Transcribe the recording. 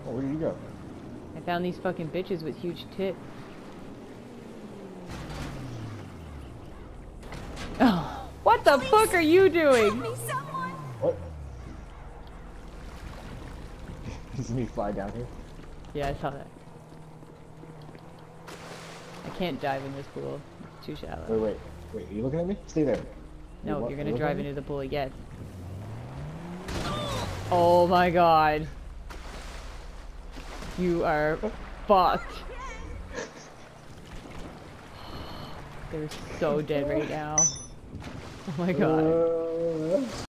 Oh, where did you go? I found these fucking bitches with huge tits. Oh, what the fuck are you doing? What? Is me fly down here? Yeah, I saw that. I can't dive in this pool. It's too shallow. Wait. Are you looking at me? Stay there. No, you're gonna Look drive at me? into the pool again. Oh my god. You are fucked. They're so dead right now. Oh my god.